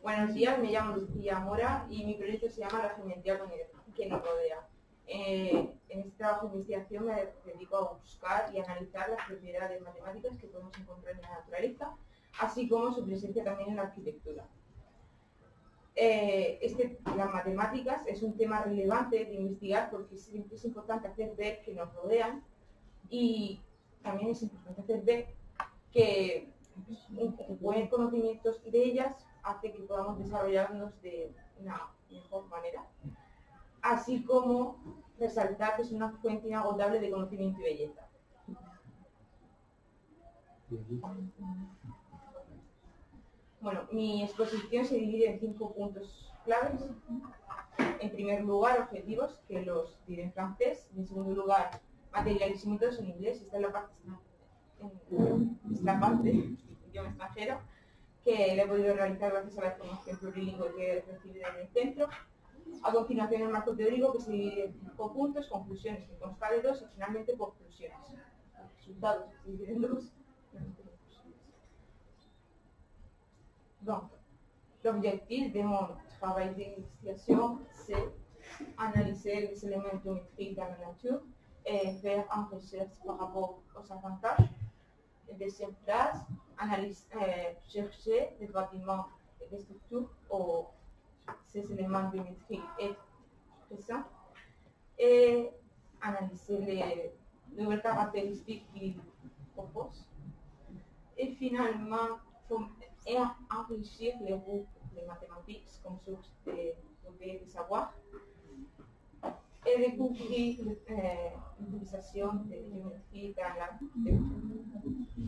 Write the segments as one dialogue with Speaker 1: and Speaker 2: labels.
Speaker 1: Buenos días, me llamo Lucía Mora y mi proyecto se llama La geometría que nos rodea. En este trabajo de investigación me dedico a buscar y analizar las propiedades matemáticas que podemos encontrar en la naturaleza, así como su presencia también en la arquitectura. Las matemáticas es un tema relevante de investigar porque siempre es importante hacer ver que nos rodean y también es importante hacer ver que un buen conocimiento de ellas hace que podamos desarrollarnos de una mejor manera, así como resaltar que es una fuente inagotable de conocimiento y belleza. Bueno, mi exposición se divide en 5 puntos claves. En primer lugar, objetivos, que los diré en francés. En segundo lugar, materiales y métodos en inglés. Esta es la parte idioma extranjero que le he podido realizar gracias a la formación plurilingüe que he recibido en el centro. A continuación, el marco teórico, que se divide en 5 puntos, conclusiones, que consta de 2, y finalmente conclusiones. Resultados, que se dividen en 2. Donc, l'objectif de mon travail d'investigation, c'est analyser les éléments géométriques dans la nature et faire une recherche par rapport aux avantages. Deuxième phrase, chercher des bâtiments et des structures où ces éléments géométriques sont présents et analyser les nouvelles caractéristiques qu'ils proposent. Et finalement, et enrichir les groupes de mathématiques comme source de savoir et découvrir l'utilisation de géométrie dans l'architecture.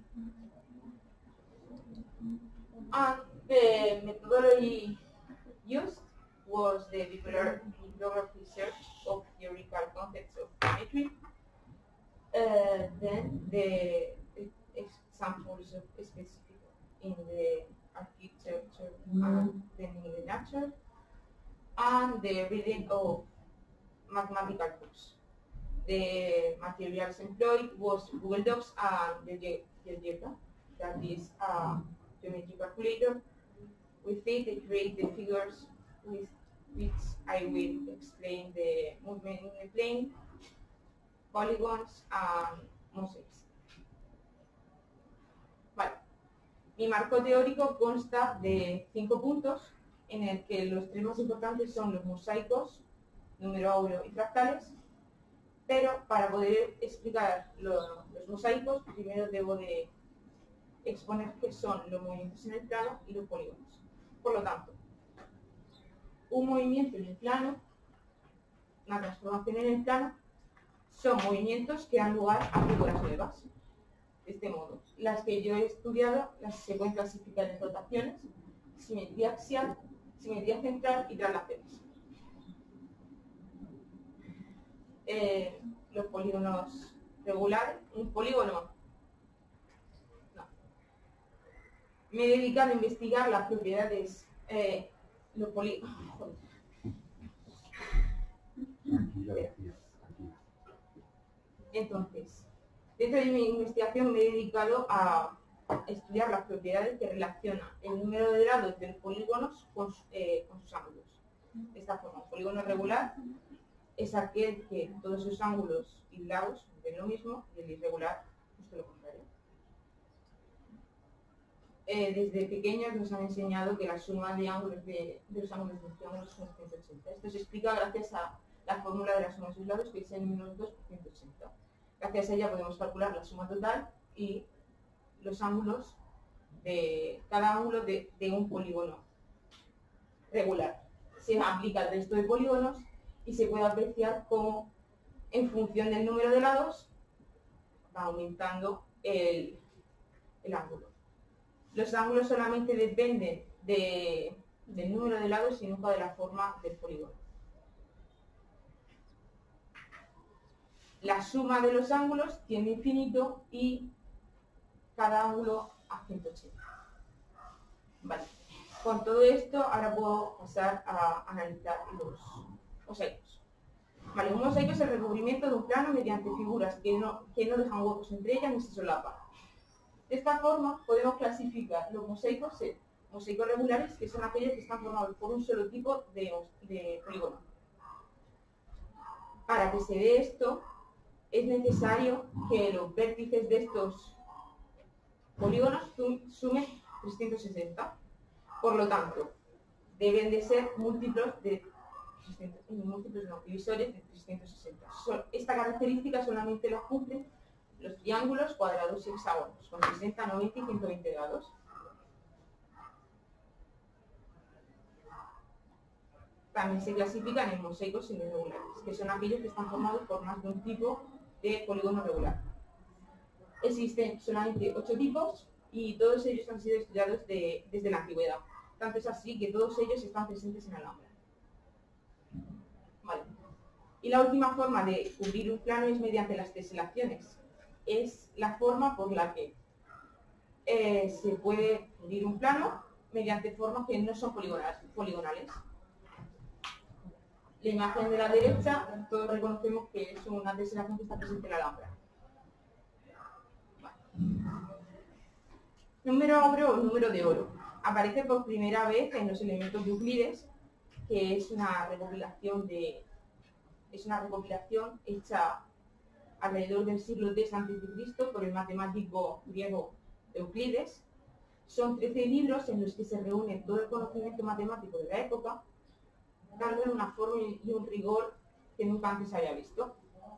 Speaker 1: And the methodology used was the bibliography search of theoretical concepts of geometry, then the examples of specific in the architecture and then in the nature, and the reading of mathematical books. The materials employed was Google Docs and the GeoGebra, that is a geometry calculator. With it, I create the figures with which I will explain the movement in the plane, polygons, and mosaics. Vale. Mi marco teórico consta de 5 puntos, en el que los 3 más importantes son los mosaicos, número áureo y fractales, pero para poder explicar los mosaicos, primero debo de exponer qué son los movimientos en el plano y los polígonos. Por lo tanto, un movimiento en el plano, una transformación en el plano, son movimientos que dan lugar a figuras nuevas. De este modo, las que yo he estudiado se pueden clasificar en rotaciones, simetría axial, simetría central y traslaciones. Los polígonos regulares, un polígono, no. Me he dedicado a investigar las propiedades, los polígonos. Entonces, dentro de mi investigación me he dedicado a estudiar las propiedades que relacionan el número de lados de los polígonos con sus ángulos. De esta forma, un polígono regular es aquel que todos sus ángulos y lados ven lo mismo, y el irregular justo lo contrario. Desde pequeños nos han enseñado que la suma de ángulos de los ángulos de los triángulos son 180. Esto se explica gracias a la fórmula de la suma de sus lados, que es n-2 por 180. Gracias a ella podemos calcular la suma total y los ángulos de cada ángulo de un polígono regular. Se aplica al resto de polígonos y se puede apreciar cómo, en función del número de lados, va aumentando el ángulo. Los ángulos solamente dependen del número de lados y nunca de la forma del polígono. La suma de los ángulos tiende a infinito y cada ángulo a 180. Vale. Con todo esto, ahora puedo pasar a analizar los mosaicos. Vale, un mosaico es el recubrimiento de un plano mediante figuras que no dejan huecos entre ellas ni se solapan. De esta forma, podemos clasificar los mosaicos en mosaicos regulares, que son aquellos que están formados por un solo tipo de polígono. Para que se dé esto, es necesario que los vértices de estos polígonos sumen 360. Por lo tanto, deben de ser divisores de 360. Esta característica solamente la cumplen los triángulos, cuadrados y hexágonos, con 60, 90 y 120 grados. También se clasifican en mosaicos irregulares, que son aquellos que están formados por más de un tipo de polígono regular. Existen solamente 8 tipos y todos ellos han sido estudiados desde la antigüedad. Tanto es así que todos ellos están presentes en Alhambra. Vale. Y la última forma de cubrir un plano es mediante las teselaciones. Es la forma por la que se puede cubrir un plano mediante formas que no son poligonales. La imagen de la derecha, todos reconocemos que es una teselación que está presente en la Alhambra. Vale. Número áureo o número de oro. Aparece por primera vez en los elementos de Euclides, que es una recopilación hecha alrededor del siglo III a.C. por el matemático griego Euclides. Son 13 libros en los que se reúne todo el conocimiento matemático de la época, dando una forma y un rigor que nunca antes había visto.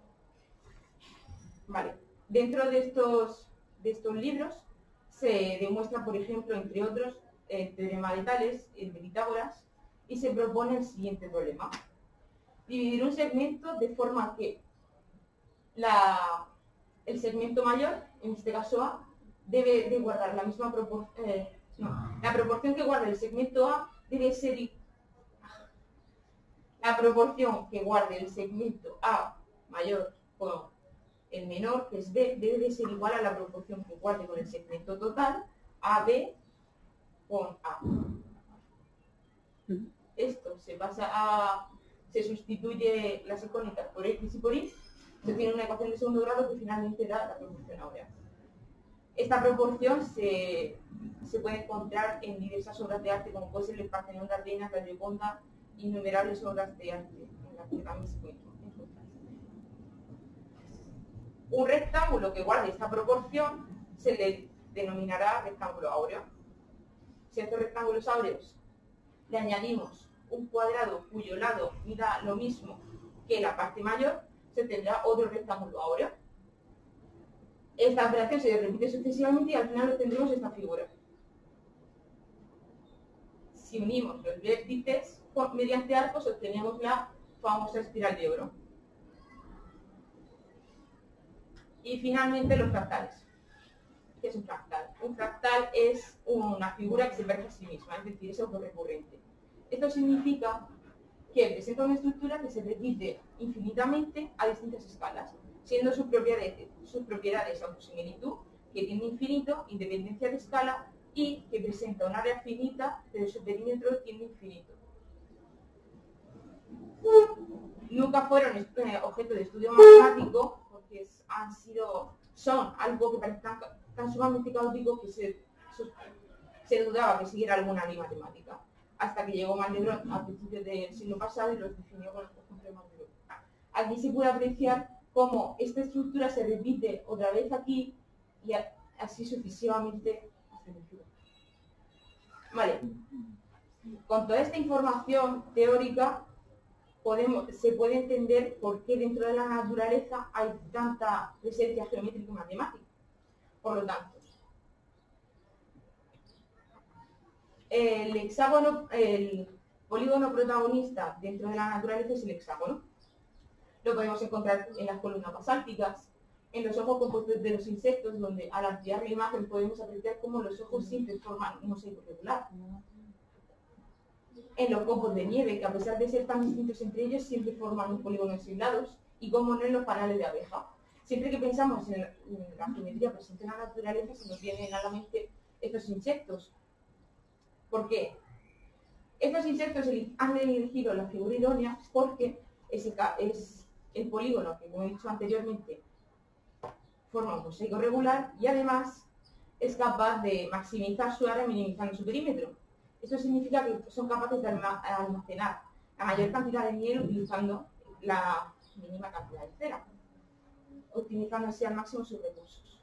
Speaker 1: Vale. Dentro de estos libros se demuestra, por ejemplo, entre otros, el teorema de Tales, el de Pitágoras, y se propone el siguiente problema. Dividir un segmento de forma que el segmento mayor, en este caso A, debe de guardar la misma proporción. La proporción que guarda el segmento A debe ser la proporción que guarde el segmento A mayor con el menor, que es B, debe de ser igual a la proporción que guarde con el segmento total AB con A. Esto se sustituye las icónicas por X y por Y, se tiene una ecuación de segundo grado que finalmente da la proporción áurea. Esta proporción se puede encontrar en diversas obras de arte, como puede ser el Partenón de Atenas, la Gioconda, innumerables obras de arte en las que también se puede encontrar. Un rectángulo que guarde esta proporción se le denominará rectángulo áureo. Si a estos rectángulos áureos le añadimos un cuadrado cuyo lado mida lo mismo que la parte mayor, se tendrá otro rectángulo áureo. Esta operación se repite sucesivamente y al final obtendremos esta figura. Si unimos los vértices mediante arcos, obtenemos la famosa espiral de oro. Y finalmente los fractales. ¿Qué es un fractal? Un fractal es una figura que se parece a sí misma, es decir, es autorrecurrente. Esto significa que presenta una estructura que se repite infinitamente a distintas escalas, siendo sus propiedades autosimilitud, que tiene infinito, independencia de escala, y que presenta un área finita, pero su perímetro tiene infinito. Nunca fueron objeto de estudio matemático, porque son algo que parece tan sumamente caótico que se dudaba que siguiera alguna ley matemática, hasta que llegó Mandelbrot a principios del siglo pasado y los definió con el conjunto de Mandelbrot. Aquí se puede apreciar cómo esta estructura se repite otra vez aquí y así sucesivamente hasta el futuro. Vale. Con toda esta información teórica se puede entender por qué dentro de la naturaleza hay tanta presencia geométrica y matemática. Por lo tanto, el polígono protagonista dentro de la naturaleza es el hexágono. Lo podemos encontrar en las columnas basálticas, en los ojos compuestos de los insectos, donde al ampliar la imagen podemos apreciar cómo los ojos siempre forman un mosaico regular. En los copos de nieve, que a pesar de ser tan distintos entre ellos, siempre forman un polígono en 6 lados, y como no en los panales de abeja. Siempre que pensamos en la geometría presente en la naturaleza, se nos vienen a la mente estos insectos. ¿Por qué? Estos insectos han elegido la figura idónea porque es el polígono que, como he dicho anteriormente, forma un mosaico regular y además es capaz de maximizar su área minimizando su perímetro. Esto significa que son capaces de almacenar la mayor cantidad de miel utilizando la mínima cantidad de cera, optimizando así al máximo sus recursos.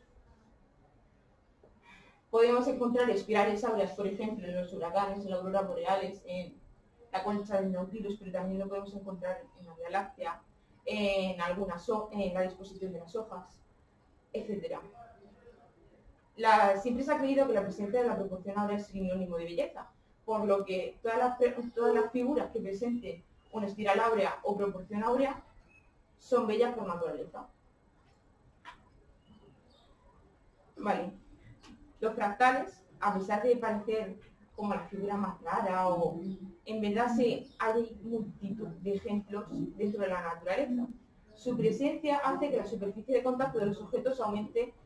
Speaker 1: Podemos encontrar espirales áureas, por ejemplo, en los huracanes, en las auroras boreales, en la concha del Nautilus, pero también lo podemos encontrar en la Vía Láctea, en la disposición de las hojas, etc. Siempre se ha creído que la presencia de la proporción áurea es sinónimo de belleza, por lo que todas las figuras que presenten una espiral áurea o proporción áurea son bellas por naturaleza. Vale. Los fractales, a pesar de parecer como la figura más rara, o en verdad hay multitud de ejemplos dentro de la naturaleza. Su presencia hace que la superficie de contacto de los objetos aumente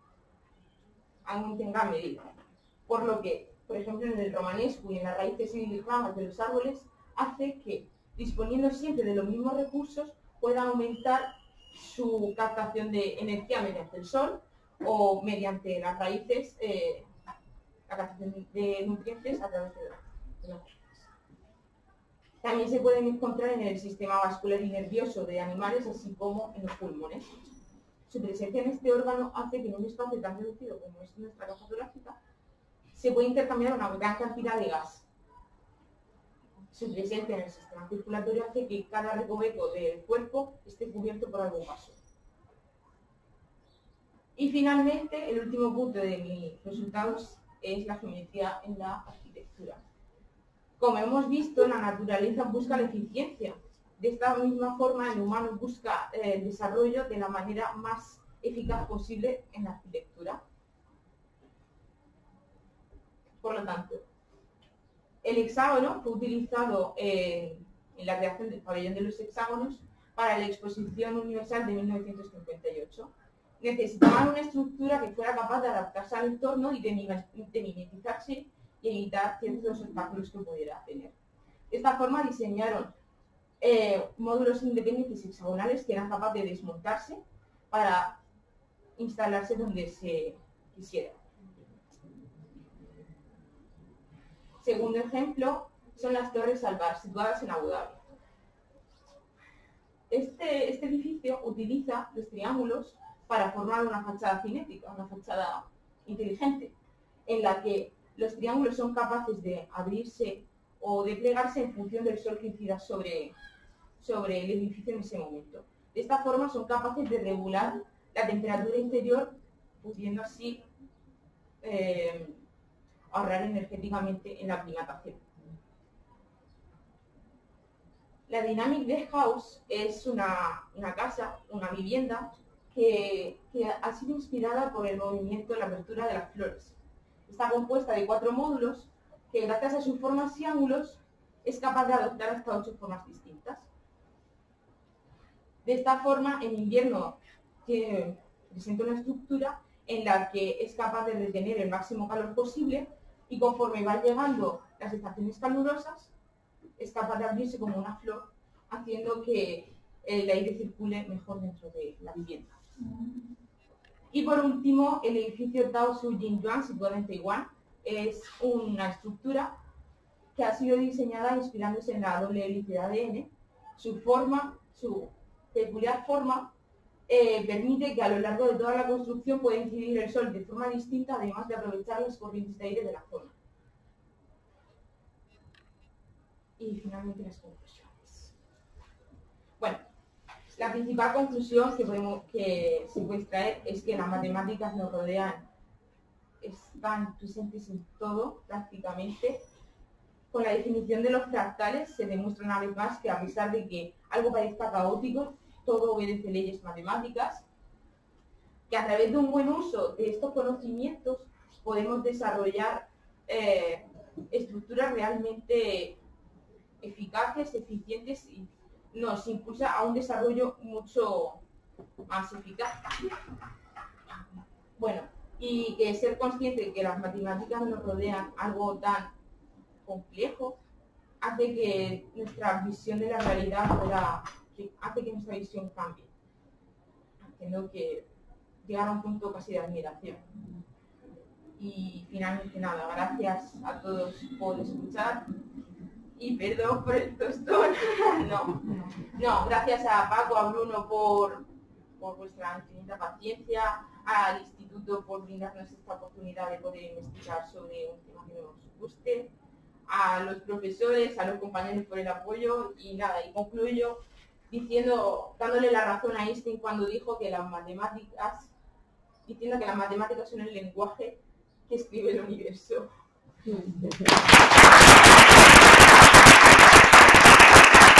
Speaker 1: en gran medida. Por lo que, por ejemplo, en el romanesco y en las raíces y ramas de los árboles, hace que, disponiendo siempre de los mismos recursos, pueda aumentar su captación de energía mediante el sol o mediante las raíces, la captación de nutrientes a través de las raíces. También se pueden encontrar en el sistema vascular y nervioso de animales, así como en los pulmones. Su presencia en este órgano hace que en un espacio tan reducido como es nuestra caja torácica se puede intercambiar una gran cantidad de gas. Su presencia en el sistema circulatorio hace que cada recoveco del cuerpo esté cubierto por algún vaso. Y finalmente, el último punto de mis resultados es la geometría en la arquitectura. Como hemos visto, la naturaleza busca la eficiencia. De esta misma forma, el humano busca el desarrollo de la manera más eficaz posible en la arquitectura. Por lo tanto, el hexágono fue utilizado en la creación del pabellón de los hexágonos para la Exposición Universal de 1958. Necesitaban una estructura que fuera capaz de adaptarse al entorno y de mimetizarse y evitar ciertos obstáculos que pudiera tener. De esta forma diseñaron módulos independientes hexagonales que eran capaces de desmontarse para instalarse donde se quisiera. Segundo ejemplo son las Torres Alvar, situadas en Abu Dhabi. Este edificio utiliza los triángulos para formar una fachada cinética, una fachada inteligente, en la que los triángulos son capaces de abrirse o de plegarse en función del sol que incida sobre el edificio en ese momento. De esta forma son capaces de regular la temperatura interior, pudiendo así ahorrar energéticamente en la aclimatación. La Dynamic Deck House es una casa, una vivienda, que ha sido inspirada por el movimiento de la apertura de las flores. Está compuesta de 4 módulos que, gracias a sus formas y ángulos, es capaz de adoptar hasta 8 formas distintas. De esta forma, en invierno presenta una estructura en la que es capaz de retener el máximo calor posible, y conforme van llegando las estaciones calurosas, es capaz de abrirse como una flor, haciendo que el aire circule mejor dentro de la vivienda. Y por último, el edificio Tao Su Jin Yuan, situado en Taiwán, es una estructura que ha sido diseñada inspirándose en la doble hélice de ADN. Su peculiar forma permite que a lo largo de toda la construcción pueda incidir el sol de forma distinta, además de aprovechar las corrientes de aire de la zona. Y finalmente las conclusiones. Bueno, la principal conclusión que se puede extraer es que las matemáticas nos rodean, están presentes en todo prácticamente. Con la definición de los fractales se demuestra una vez más que, a pesar de que algo parezca caótico, todo obedece leyes matemáticas, que a través de un buen uso de estos conocimientos podemos desarrollar estructuras realmente eficaces, eficientes, y nos impulsa a un desarrollo mucho más eficaz. Bueno, y que ser consciente de que las matemáticas nos rodean algo tan complejo hace que nuestra visión de la realidad hace que nuestra visión cambie, haciendo que llegar a un punto casi de admiración. Y finalmente nada, gracias a todos por escuchar y perdón por el tostón. No, gracias a Paco, a Bruno por vuestra infinita paciencia, al Instituto por brindarnos esta oportunidad de poder investigar sobre un tema que nos guste, a los profesores, a los compañeros por el apoyo y nada, y concluyo dándole la razón a Einstein cuando dijo que las matemáticas son el lenguaje que escribe el universo.